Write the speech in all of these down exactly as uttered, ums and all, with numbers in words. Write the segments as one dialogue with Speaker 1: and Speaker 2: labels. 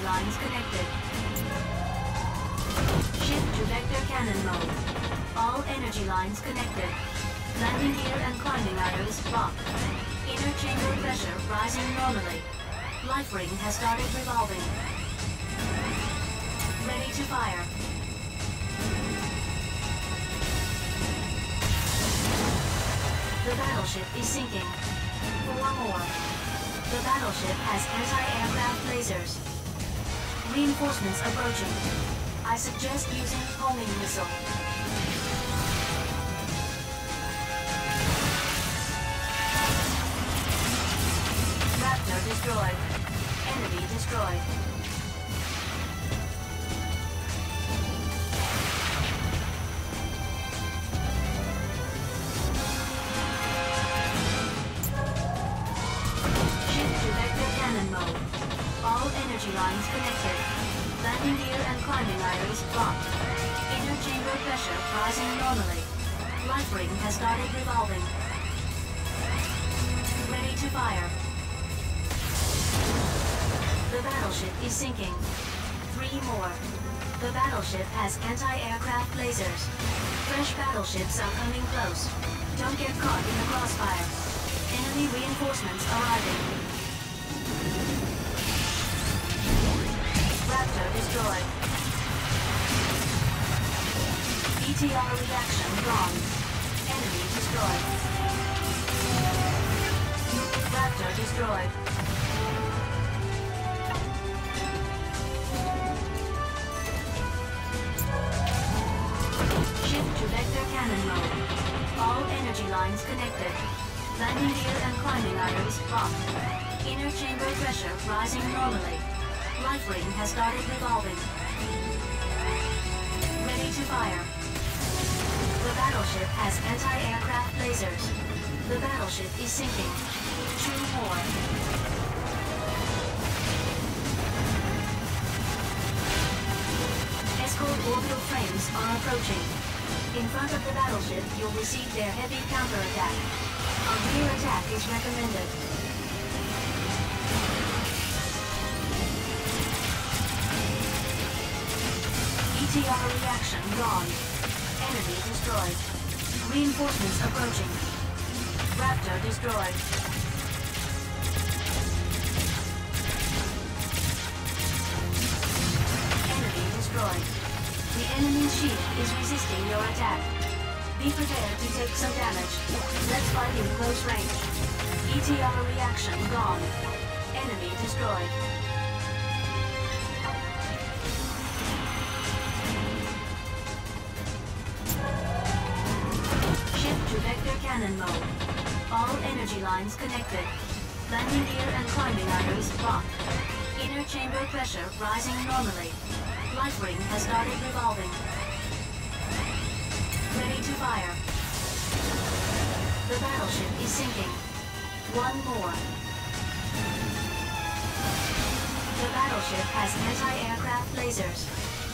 Speaker 1: energy lines connected. Shift to vector cannon mode. All energy lines connected. Landing gear and climbing ladders locked. Inner chamber pressure rising normally. Life ring has started revolving. Ready to fire. The battleship is sinking. Four more. The battleship has anti-aircraft lasers. Reinforcements approaching. I suggest using homing missile. Raptor destroyed. Enemy destroyed. Energy lines connected. Landing gear and climbing ladders blocked. Inner chamber pressure rising normally. Life ring has started revolving. Ready to fire. The battleship is sinking. Three more. The battleship has anti-aircraft lasers. Fresh battleships are coming close. Don't get caught in the crossfire. Enemy reinforcements arriving. Raptor destroyed. B T R reaction gone. Enemy destroyed. Raptor destroyed. Shift to vector cannon mode. All energy lines connected. Landing gear and climbing ladders blocked. Inner chamber pressure rising normally. Life ring has started revolving. Ready to fire. The battleship has anti-aircraft lasers. The battleship is sinking. Two more. Escort orbital frames are approaching. In front of the battleship, you'll receive their heavy counterattack. A rear attack is recommended. B T R reaction gone. Enemy destroyed. Reinforcements approaching. Raptor destroyed. Enemy destroyed. The enemy's shield is resisting your attack. Be prepared to take some damage. Let's fight in close range. B T R reaction gone. Enemy destroyed. To vector cannon mode. All energy lines connected. Landing gear and climbing ladders blocked. Inner chamber pressure rising normally. Life ring has started revolving. Ready to fire. The battleship is sinking. One more. The battleship has anti-aircraft lasers.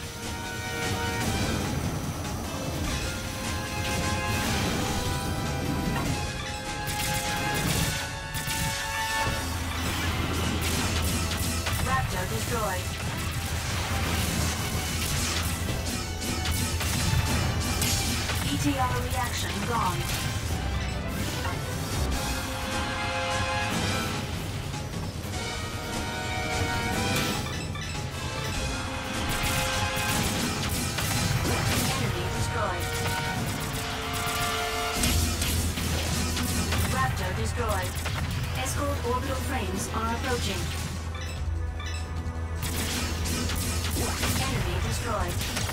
Speaker 1: Destroyed. B T R reaction gone. Enemy destroyed. Raptor destroyed. Escort orbital frames are approaching. Enemy destroyed.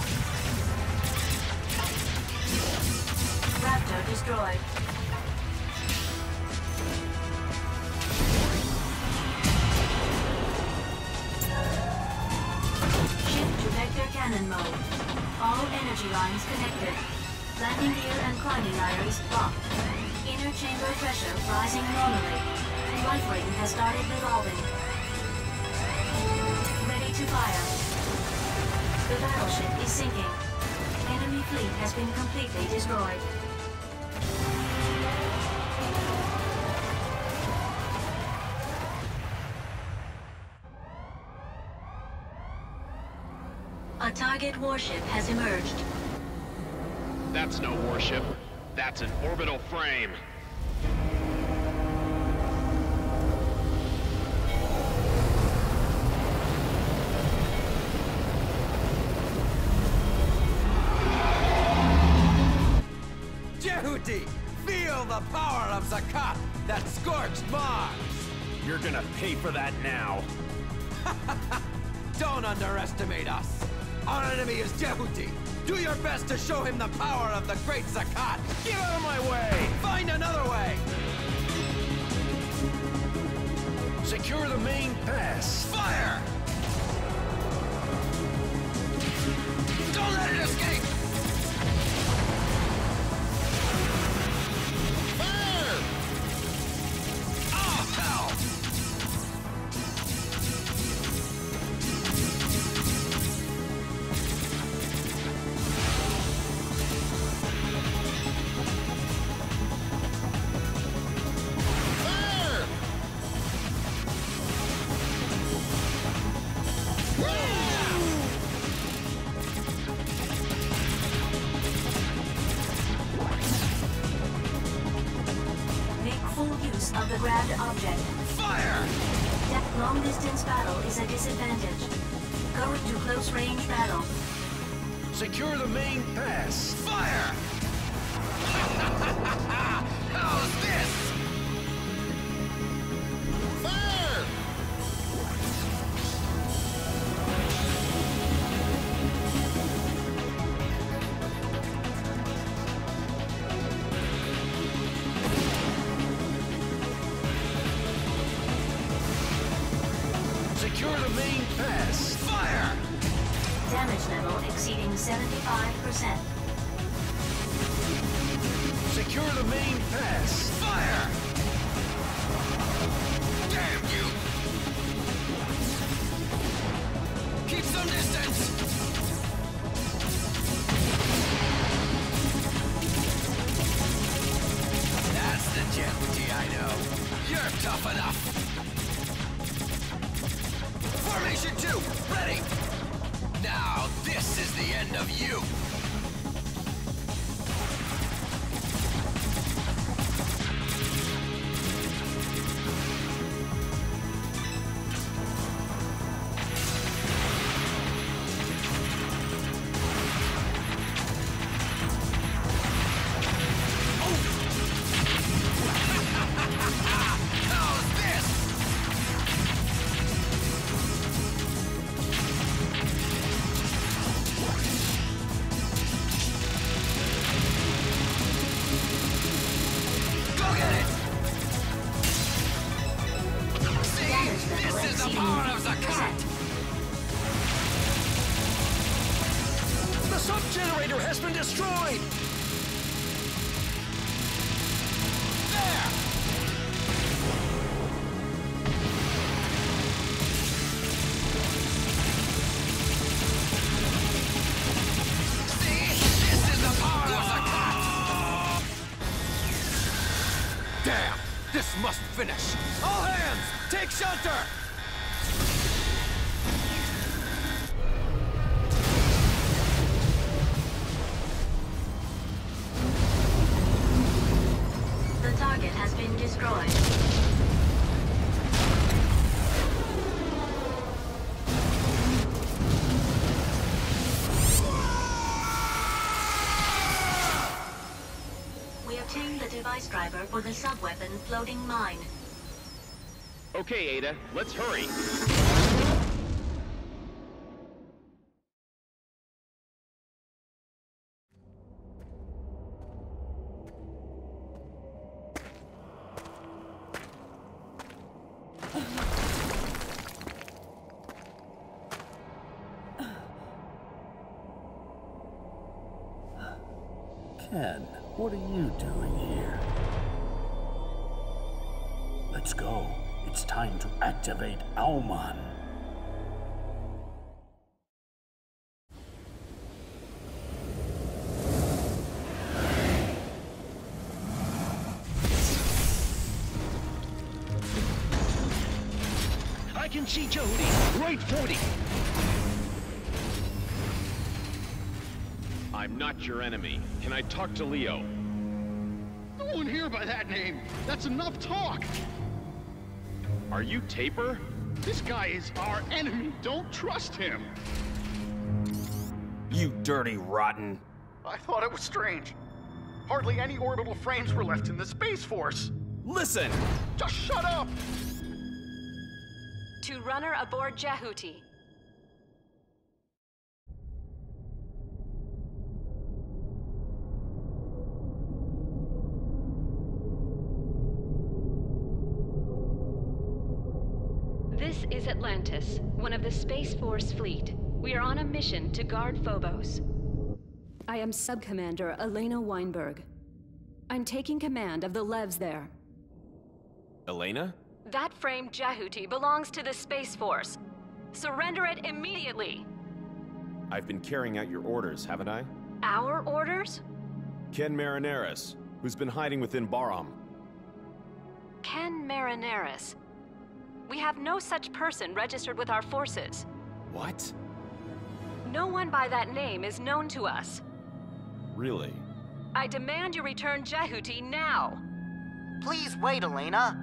Speaker 1: Raptor destroyed. Shift to vector cannon mode. All energy lines connected. Landing gear and climbing ladders blocked. Inner chamber pressure rising normally. Life ring has started revolving. Ready to fire. The battleship is sinking. Enemy fleet has been completely destroyed. target warship has emerged.
Speaker 2: That's no warship. That's an orbital frame.
Speaker 3: Jehuti! Feel the power of Zakat that scorched Mars!
Speaker 4: You're gonna pay for that now.
Speaker 3: Don't underestimate us! Our enemy is Jehuti! Do your best to show him the power of the great Zakat!
Speaker 4: Get out of my way!
Speaker 3: Find another way!
Speaker 4: Secure the main pass.
Speaker 3: Fire! Don't let it escape! Fire! Oh, hell! Fire!
Speaker 1: Make full use of the grabbed object.
Speaker 3: Fire!
Speaker 1: That long-distance battle is a disadvantage. Go into close-range battle.
Speaker 4: Secure the main pass.
Speaker 3: Fire! How's this? Fire!
Speaker 4: Secure the main pass.
Speaker 3: Fire!
Speaker 1: Damage level exceeding seventy-five percent.
Speaker 4: Secure the main pass.
Speaker 3: Fire! Damn you! Keep some distance! That's the Jehuti I know. You're tough enough. Formation two, ready! Now this is the end of you! How's this? Go get it! See? This is the power of Zakat!
Speaker 4: The sub-generator has been destroyed.
Speaker 3: There! See? This is the power of Zakat! Damn! This must finish! All hands! Take shelter!
Speaker 1: The target has been destroyed. We obtained the device driver for the sub-weapon floating mine.
Speaker 2: Okay, Ada, let's hurry.
Speaker 5: Ken, what are you doing here? Let's go. It's time to activate Auman.
Speaker 4: I can see Jehuti. Right forty.
Speaker 2: I'm not your enemy. Can I talk to Leo?
Speaker 6: No one here by that name. That's enough talk.
Speaker 2: Are you Taper?
Speaker 6: This guy is our enemy. Don't trust him.
Speaker 7: You dirty rotten.
Speaker 6: I thought it was strange. Hardly any orbital frames were left in the Space Force.
Speaker 7: Listen!
Speaker 6: Just shut up!
Speaker 8: To runner aboard Jehuti. This is Atlantis, one of the Space Force fleet. We are on a mission to guard Phobos. I am Sub-Commander Elena Weinberg. I'm taking command of the Levs there.
Speaker 7: Elena?
Speaker 8: That frame Jehuti belongs to the Space Force. Surrender it immediately!
Speaker 7: I've been carrying out your orders, haven't I?
Speaker 8: Our orders?
Speaker 7: Ken Marineris, who's been hiding within Baram.
Speaker 8: Ken Marineris. We have no such person registered with our forces.
Speaker 7: What?
Speaker 8: No one by that name is known to us.
Speaker 7: Really?
Speaker 8: I demand you return Jehuti now!
Speaker 9: Please wait, Elena.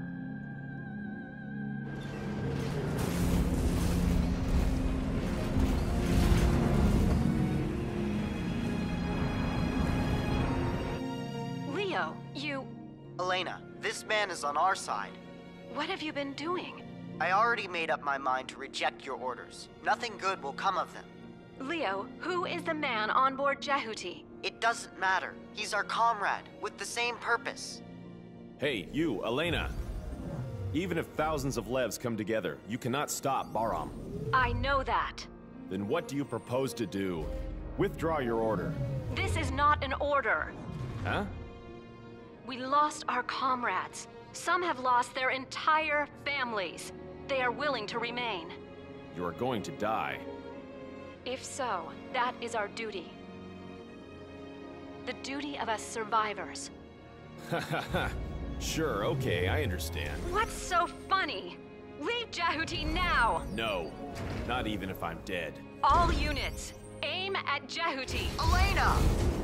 Speaker 8: Leo, you...
Speaker 9: Elena, this man is on our side.
Speaker 8: What have you been doing?
Speaker 9: I already made up my mind to reject your orders. Nothing good will come of them.
Speaker 8: Leo, who is the man on board Jehuti?
Speaker 9: It doesn't matter. He's our comrade, with the same purpose.
Speaker 7: Hey, you, Elena. Even if thousands of Levs come together, you cannot stop Baram.
Speaker 8: I know that.
Speaker 7: Then what do you propose to do? Withdraw your order.
Speaker 8: This is not an order.
Speaker 7: Huh?
Speaker 8: We lost our comrades. Some have lost their entire families. They are willing to remain.
Speaker 7: You are going to die.
Speaker 8: If so, that is our duty. The duty of us survivors.
Speaker 7: Ha ha ha. Sure, okay, I understand.
Speaker 8: What's so funny? Leave Jehuti now!
Speaker 7: No, not even if I'm dead.
Speaker 8: All units, aim at Jehuti.
Speaker 9: Elena!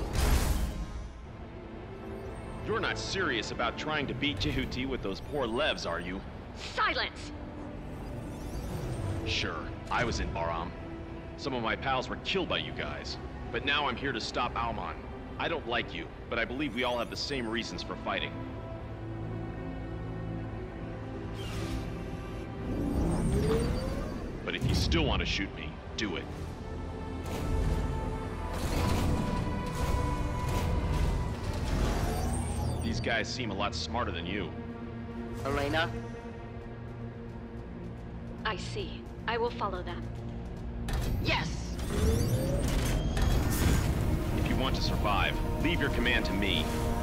Speaker 2: You're not serious about trying to beat Jehuti with those poor Levs, are you?
Speaker 8: Silence!
Speaker 2: Sure, I was in Baram. Some of my pals were killed by you guys. But now I'm here to stop Alman. I don't like you, but I believe we all have the same reasons for fighting. But if you still want to shoot me, do it. These guys seem a lot smarter than you.
Speaker 9: Elena?
Speaker 8: I see. I will follow them.
Speaker 9: Yes!
Speaker 2: If you want to survive, leave your command to me.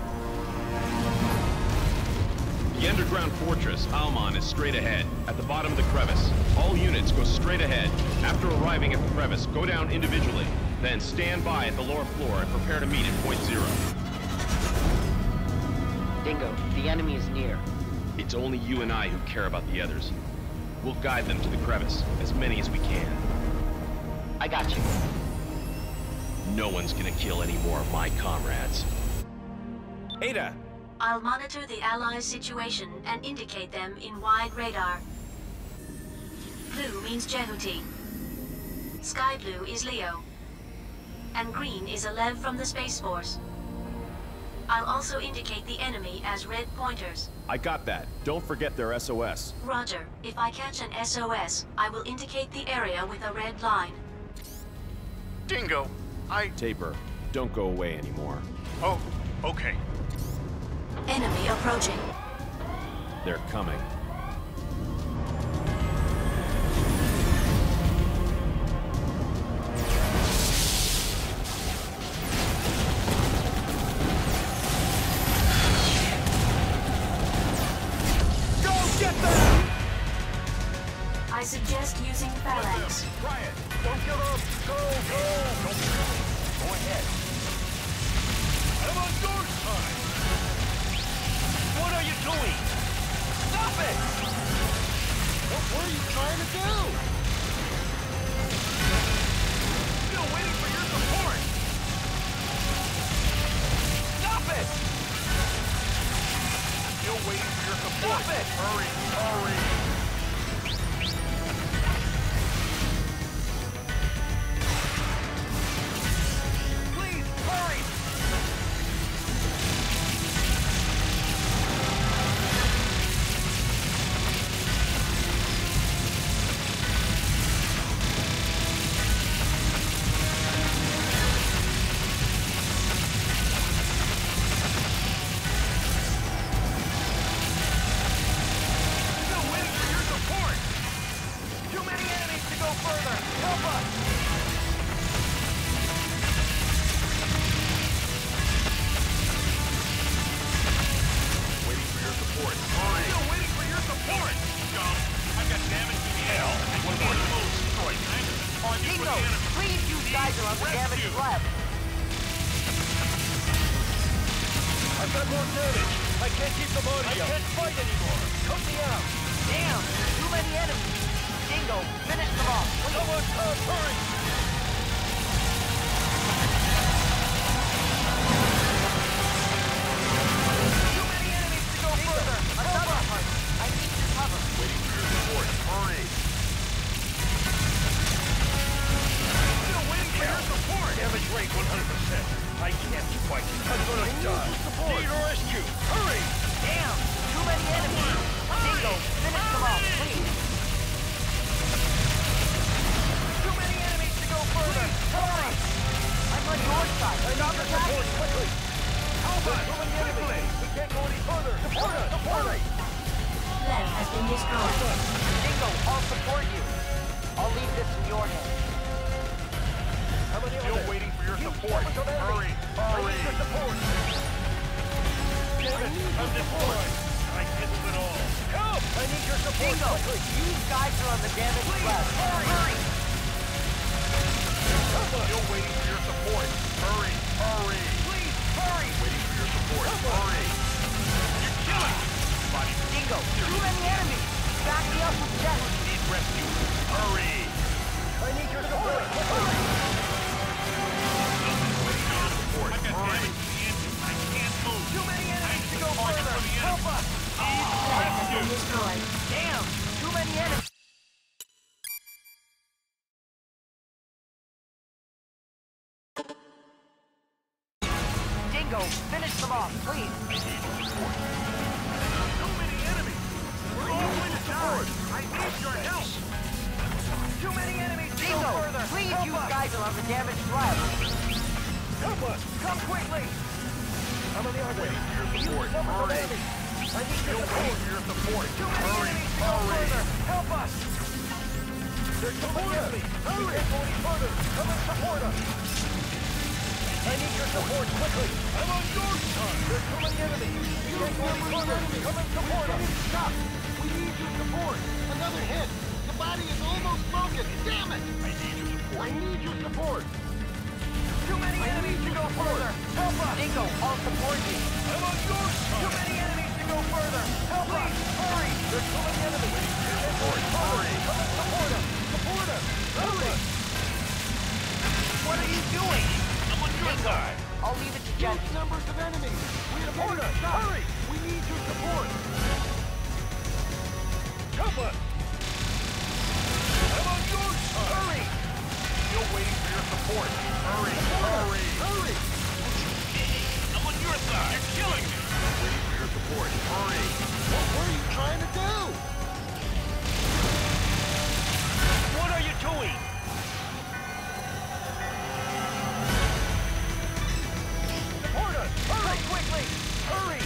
Speaker 2: The underground fortress, Alman, is straight ahead, at the bottom of the crevice. All units go straight ahead. After arriving at the crevice, go down individually. Then stand by at the lower floor and prepare to meet at point zero.
Speaker 9: Dingo, the enemy is near.
Speaker 2: It's only you and I who care about the others. We'll guide them to the crevice, as many as we can.
Speaker 9: I got you.
Speaker 2: No one's gonna kill any more of my comrades.
Speaker 7: Ada!
Speaker 1: I'll monitor the Allies' situation and indicate them in wide radar. Blue means Jehuti. Sky blue is Leo. And green is a Lev from the Space Force. I'll also indicate the enemy as red pointers.
Speaker 7: I got that. Don't forget their S O S.
Speaker 1: Roger. If I catch an S O S, I will indicate the area with a red line.
Speaker 6: Dingo, I...
Speaker 7: Taper, don't go away anymore.
Speaker 6: Oh, okay.
Speaker 1: Enemy approaching.
Speaker 7: They're coming.
Speaker 1: I suggest using Phalanx.
Speaker 4: Riot, don't give up! Go, go! Don't give up. Go ahead. I'm on your side! What are you doing? Stop it! What were you trying to do? Still waiting for your support! waiting for your support. Stop it! Hurry! Hurry! Please, hurry!
Speaker 3: Finish them off, please.
Speaker 4: I need your support. So many enemies. We're all going to die. I need your help. Too many enemies to go further.
Speaker 3: Please
Speaker 4: help
Speaker 3: use
Speaker 4: us.
Speaker 3: Geisel on the damaged lab.
Speaker 4: Help us. Come quickly. I'm on the other way. Your support. Hurry. I need your support. Your support. Too many Hurry. enemies to go
Speaker 3: Hurry.
Speaker 4: further. Help us. They're coming at me. Hurry. We can't go any further. Come and support us. I need your support, quickly! I'm on your side! There's too many enemies! You can't go any further! Come and support us! Stop! We need your support! Another hit! The body is almost broken! Damn it! I need your support! I need your support! Too many I enemies to go further! Help us!
Speaker 3: Dingo, I'll support you!
Speaker 4: I'm on your side! Too many enemies to go further! Help Please, us! Hurry! There's too many enemies! Support! Hurry! Come and support us! Support us! Hurry!
Speaker 3: What are you doing?
Speaker 4: Dingo,
Speaker 3: I'll leave it to Jen.
Speaker 4: Huge numbers of enemies! We have support us! Hurry! We need your support! Help us! I'm on your side! Hurry! Still waiting for your support! Hurry! Hurry! Hurry! I'm on your side! You're killing me! Waiting for your support! Hurry! What were you trying to do? What are you doing? Hurry! Quickly! Hurry!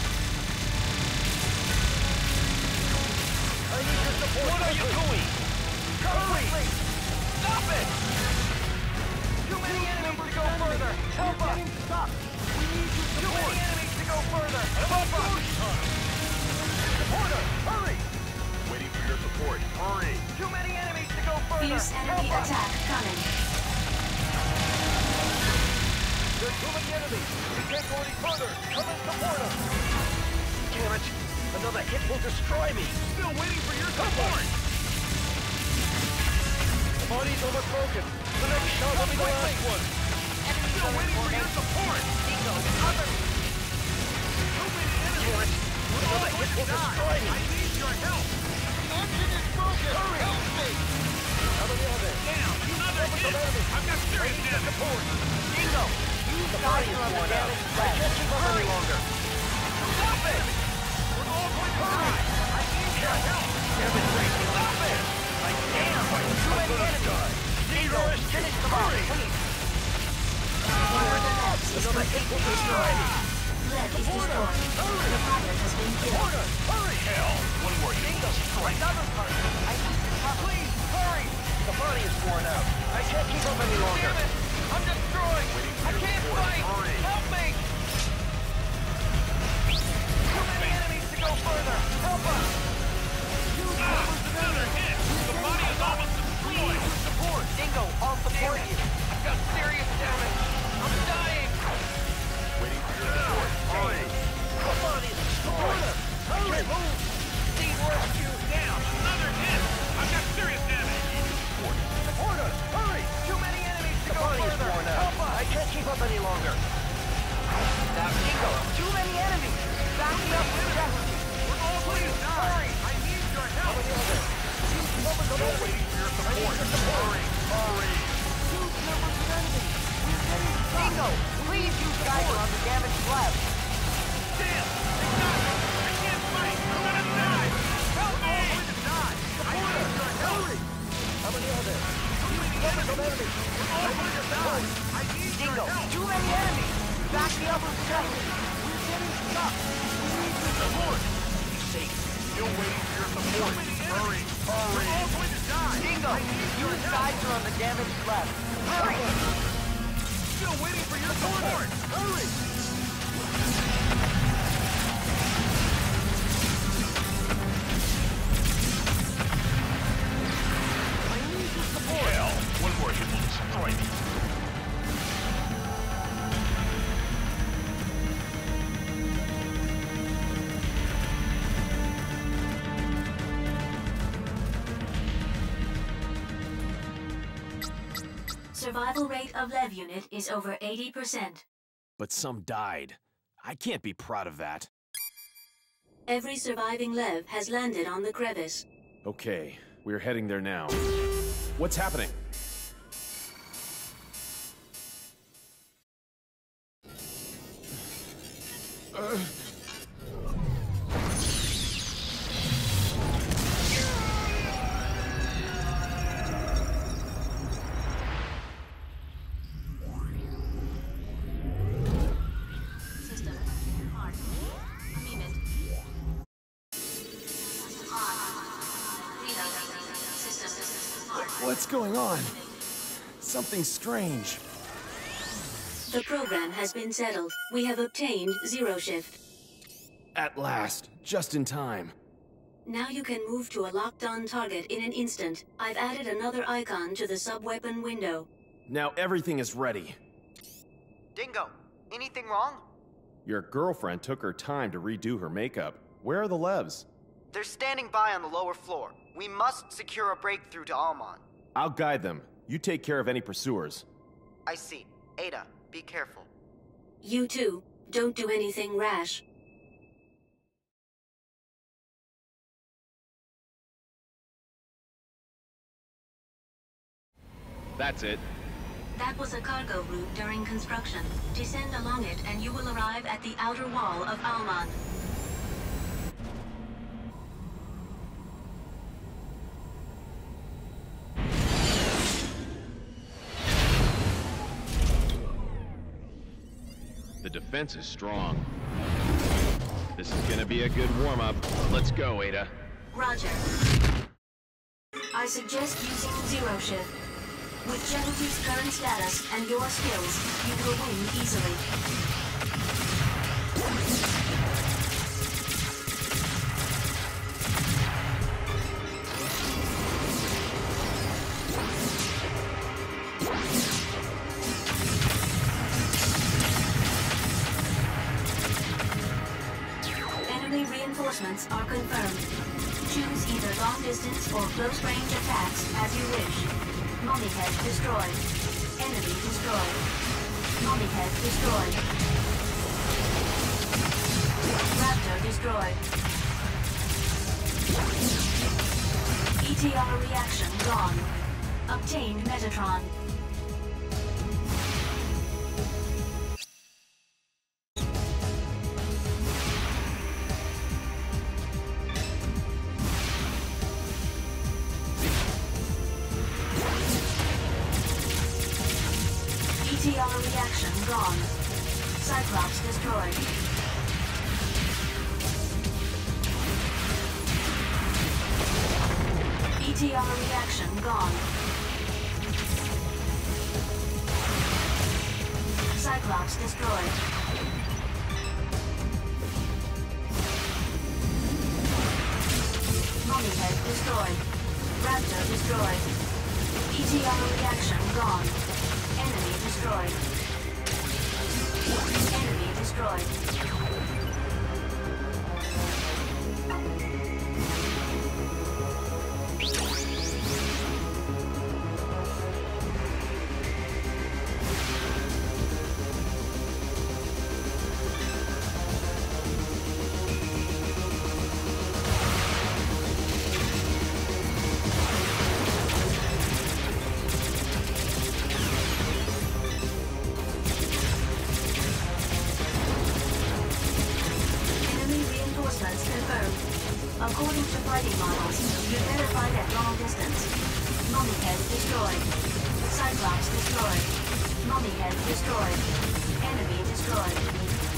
Speaker 4: I need your support! What are you doing? Come quickly! Stop it! Too many enemies to go further! Help us! Stop! We need your support! Too many enemies to go further! Help us! Support us! Hurry! Waiting for your support! Hurry! Too many enemies to go further!
Speaker 1: Fierce enemy attack coming.
Speaker 4: There's too many enemies! We can't go any further! Come and support us! Damn it! Another hit will destroy me! Still waiting for your support! The body's almost broken! The next shot will be the last one! Still waiting for your support!
Speaker 3: Dingo, cover me!
Speaker 4: Too many enemies! Damn it! We're all will destroy me. I need your help. The engine is broken. Hurry. Help me. How many are there? Down. Another hit. I've got serious damage.
Speaker 9: Dingo, use the body on the damaged flag. I can't keep up any longer.
Speaker 4: Stop it. We're all going to die. I need your help. Damn it, Tracy. Stop it. I can't fight too many enemies.
Speaker 9: Dingo, finish the boss, please.
Speaker 4: Another hit will destroy me.
Speaker 1: Lev is destroyed. The pilot has been killed.
Speaker 4: Hurry! Hell, one more Dingo strike.
Speaker 9: Another part. I need to stop.
Speaker 4: Please, hurry!
Speaker 9: The body is worn out. I can't keep up any longer.
Speaker 4: Damn it! I'm destroyed! I can't fight! Help me! Too many enemies to go further! Help us! Another hit! The body is almost destroyed! Support!
Speaker 9: Dingo, I'll support you.
Speaker 4: I've got serious damage! I'm dying!
Speaker 7: Waiting for your support.
Speaker 4: Hurry! The body is destroyed! Hurry! Move! Need rescue! Down! Another hit! I've got serious damage! Support us! Hurry! Too many enemies to
Speaker 9: The
Speaker 4: go
Speaker 9: body is
Speaker 4: further!
Speaker 9: worn out.
Speaker 4: Help us!
Speaker 9: I can't keep up any longer. Now, Dingo, too many enemies. Back me up with Jesse.
Speaker 4: We're all going to die! I need your help! How many are there? Still waiting for your support! Hurry! Hurry!
Speaker 9: Huge numbers of enemies. We're getting stuck. Dingo, please use Geiger on the damaged slab.
Speaker 4: Damn! They got me! I can't fight! I'm gonna die! Help me! I'm going to die! I need your help!
Speaker 9: How many are there?
Speaker 4: Too many enemies! We're all going to die! I need your
Speaker 9: Dingo,
Speaker 4: help!
Speaker 9: too many enemies. Back me up with Jesse. We're getting stuck. We need your support.
Speaker 4: Be safe! Still waiting for your support! Hurry! Hurry! We're all going to die!
Speaker 9: Dingo, use Geiger on the damaged slab.
Speaker 4: Hurry! Still waiting for your support! Hurry! I need your support! Hell, one more hit will destroy me.
Speaker 1: Survival rate of Lev unit is over eighty percent.
Speaker 7: But some died. I can't be proud of that.
Speaker 1: Every surviving Lev has landed on the crevice.
Speaker 7: Okay, we're heading there now. What's happening? Uh... What's going on? Something strange.
Speaker 1: The program has been settled. We have obtained Zero Shift.
Speaker 7: At last, just in time.
Speaker 1: Now you can move to a locked-on target in an instant. I've added another icon to the sub-weapon window.
Speaker 7: Now everything is ready.
Speaker 9: Dingo, anything wrong?
Speaker 7: Your girlfriend took her time to redo her makeup. Where are the Levs?
Speaker 9: They're standing by on the lower floor. We must secure a breakthrough to Almon.
Speaker 7: I'll guide them. You take care of any pursuers.
Speaker 9: I see. Ada, be careful.
Speaker 1: You too. Don't do anything rash.
Speaker 2: That's it.
Speaker 1: That was a cargo route during construction. Descend along it and you will arrive at the outer wall of Almon.
Speaker 2: The defense is strong. This is gonna be a good warm-up. Let's go, Ada.
Speaker 1: Roger. I suggest using Zero Shift. With Geneviev's current status and your skills, you will win easily. Enemy reinforcements are confirmed. Choose either long distance or close range attacks as you wish. Mummy head destroyed. Enemy destroyed. Mummy head destroyed. Raptor destroyed. E T R reaction gone. Obtained Metatron. E T R reaction gone. Cyclops destroyed. E T R reaction gone. Cyclops destroyed. Mummy head destroyed. Raptor destroyed. E T R reaction gone. Enemy destroyed. Enemy destroyed. According to fighting models, you better fight at long distance. Mummy head destroyed. Cyclops destroyed. Mummy head destroyed. Enemy destroyed.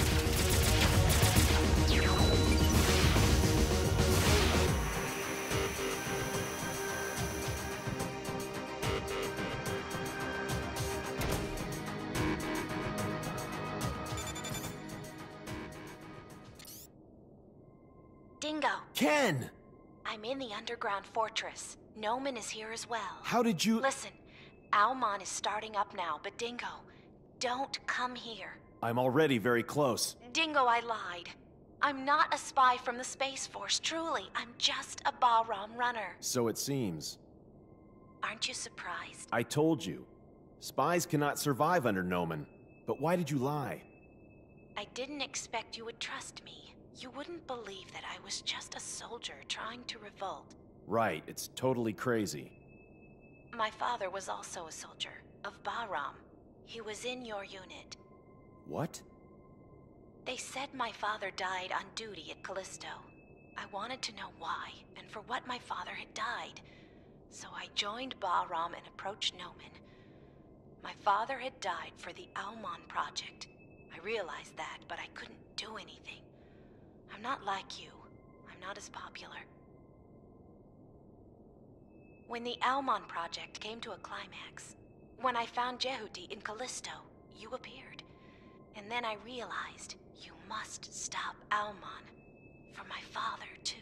Speaker 10: Dingo.
Speaker 7: Ken!
Speaker 10: I'm in the underground fortress. Noman is here as well.
Speaker 7: How did you...
Speaker 10: Listen, Almon is starting up now, but Dingo, don't come here.
Speaker 7: I'm already very close.
Speaker 10: Dingo, I lied. I'm not a spy from the Space Force, truly. I'm just a Bahram runner.
Speaker 7: So it seems.
Speaker 10: Aren't you surprised?
Speaker 7: I told you. Spies cannot survive under Noman. But why did you lie?
Speaker 10: I didn't expect you would trust me. You wouldn't believe that I was just a soldier trying to revolt.
Speaker 7: Right, it's totally crazy.
Speaker 10: My father was also a soldier, of Bahram. He was in your unit.
Speaker 7: What?
Speaker 10: They said my father died on duty at Callisto. I wanted to know why, and for what my father had died. So I joined Bahram and approached Noman. My father had died for the Almon project. I realized that, but I couldn't do anything. I'm not like you. I'm not as popular. When the Almon project came to a climax, when I found Jehuti in Callisto, you appeared. And then I realized you must stop Almon. For my father, too.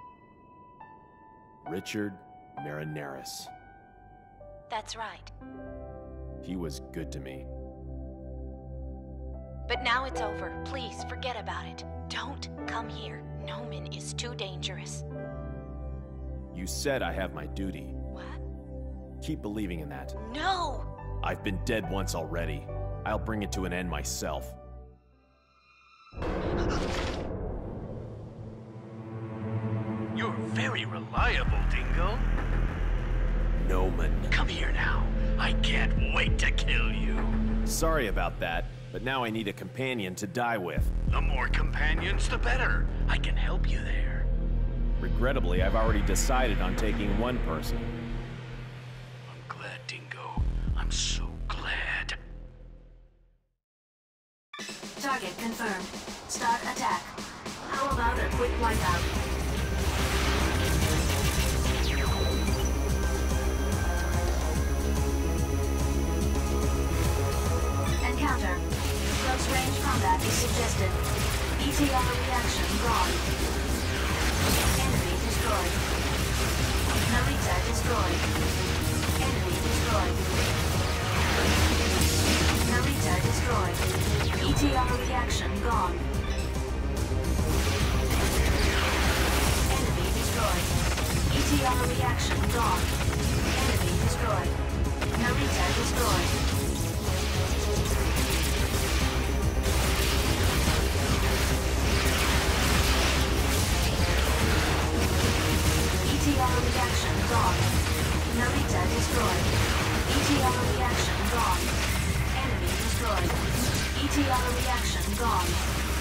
Speaker 7: Richard Marinaris.
Speaker 10: That's right.
Speaker 7: He was good to me.
Speaker 10: But now it's over. Please, forget about it. Don't come here. Noman is too dangerous.
Speaker 7: You said I have my duty.
Speaker 10: What?
Speaker 7: Keep believing in that.
Speaker 10: No!
Speaker 7: I've been dead once already. I'll bring it to an end myself.
Speaker 4: You're very reliable, Dingo.
Speaker 7: Noman.
Speaker 4: Come here now. I can't wait to kill you.
Speaker 7: Sorry about that, but now I need a companion to die with.
Speaker 4: The more companions, the better. I can help you there.
Speaker 7: Regrettably, I've already decided on taking one person.
Speaker 4: I'm glad, Dingo. I'm so glad.
Speaker 1: Target confirmed. Start attack. How about a quick wipeout? Encounter. Close range combat is suggested. E T R reaction gone. Enemy destroyed. Narita destroyed. Enemy destroyed. Narita destroyed. E T R reaction gone. Enemy destroyed. E T R reaction gone. Enemy destroyed. Narita destroyed. reaction gone. Narita destroyed. E T R reaction gone. Enemy destroyed. E T R reaction gone.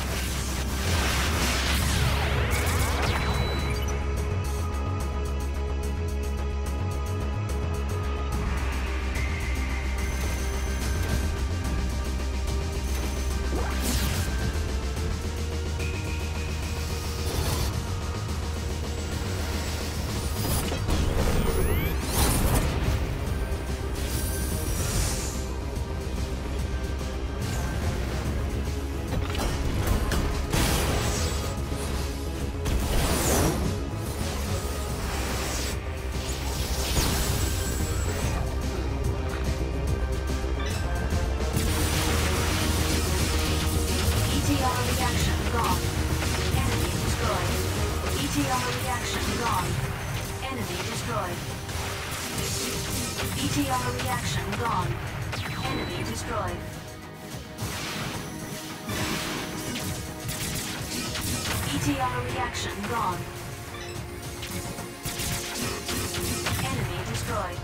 Speaker 1: E T R reaction gone. Enemy destroyed. E T R reaction gone. Enemy destroyed.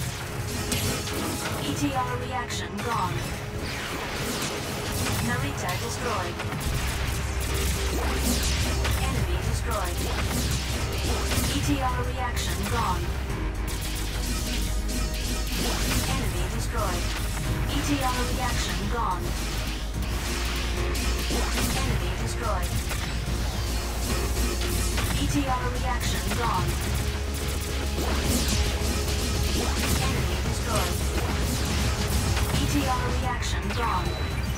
Speaker 1: E T R reaction gone. Narita destroyed. Enemy destroyed. E T R reaction gone. Enemy destroyed. E T R reaction gone. Enemy destroyed. E T R reaction gone. Enemy destroyed. E T R reaction gone.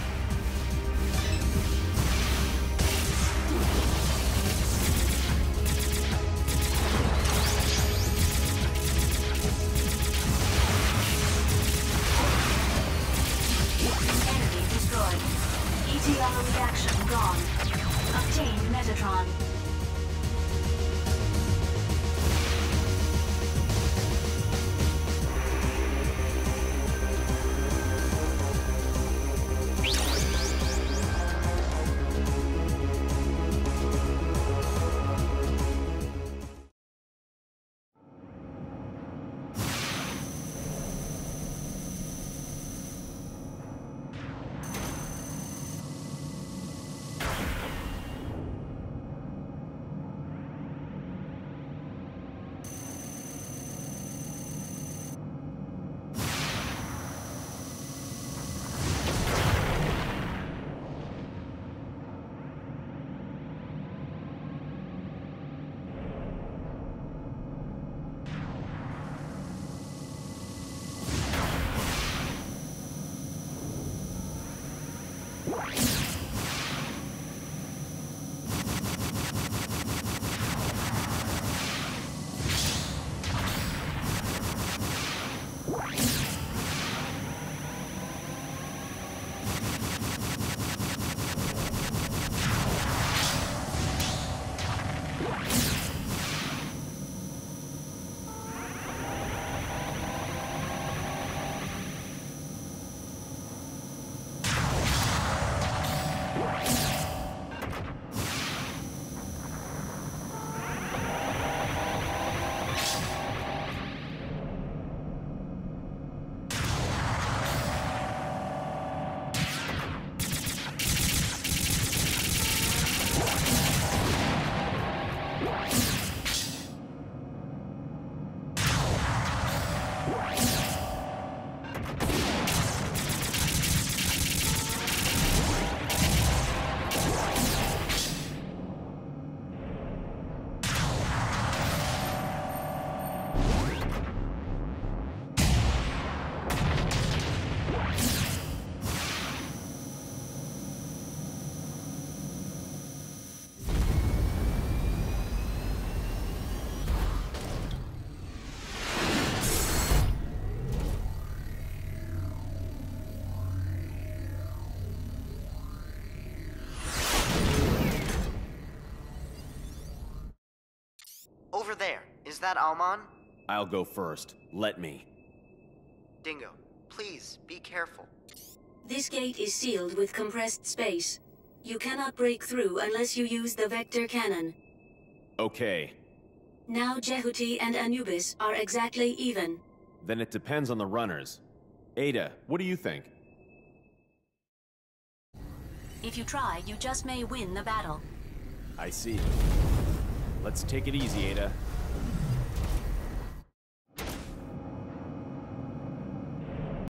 Speaker 1: E T R reaction gone. Obtained Metatron.
Speaker 11: Over there. Is that Alman?
Speaker 7: I'll go first. Let me.
Speaker 11: Dingo, please, be careful.
Speaker 1: This gate is sealed with compressed space. You cannot break through unless you use the vector cannon.
Speaker 7: Okay.
Speaker 1: Now Jehuti and Anubis are exactly even.
Speaker 7: Then it depends on the runners. Ada, what do you think?
Speaker 1: If you try, you just may win the battle.
Speaker 7: I see. Let's take it easy, Ada.